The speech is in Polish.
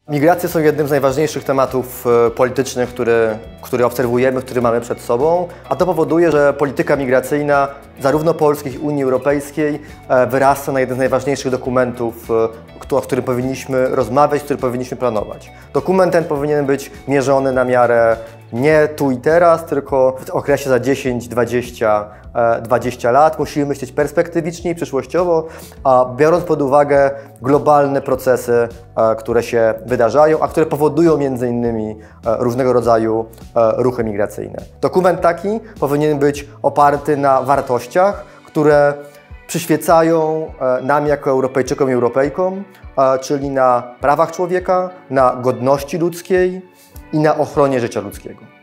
Migracje są jednym z najważniejszych tematów politycznych, które obserwujemy, które mamy przed sobą, a to powoduje, że polityka migracyjna zarówno Polski, jak i Unii Europejskiej wyrasta na jeden z najważniejszych dokumentów, o którym powinniśmy rozmawiać, który powinniśmy planować. Dokument ten powinien być mierzony na miarę nie tu i teraz, tylko w okresie za 10, 20 lat. Musimy myśleć perspektywicznie i przyszłościowo, a biorąc pod uwagę globalne procesy, które się wydarzają, a które powodują między innymi różnego rodzaju ruchy migracyjne. Dokument taki powinien być oparty na wartościach, które przyświecają nam jako Europejczykom i Europejkom, czyli na prawach człowieka, na godności ludzkiej i na ochronie życia ludzkiego.